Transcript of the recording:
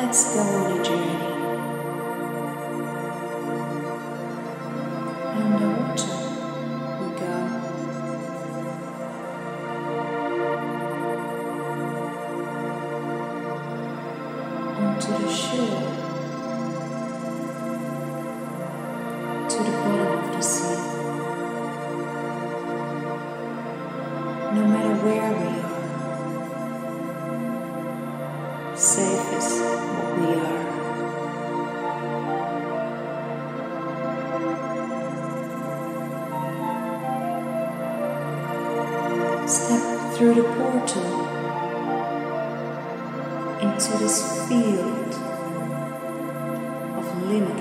Let's go on a journey. Underwater we go. Onto the shore, to the bottom of the sea. No matter where we are, safe is what we are. Step through the portal into this field of limitless